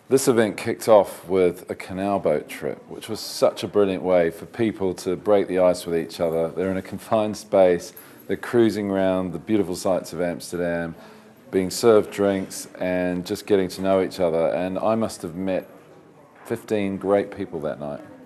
This event kicked off with a canal boat trip, which was such a brilliant way for people to break the ice with each other. They're in a confined space, they're cruising around the beautiful sights of Amsterdam, being served drinks and just getting to know each other. And I must have met 15 great people that night.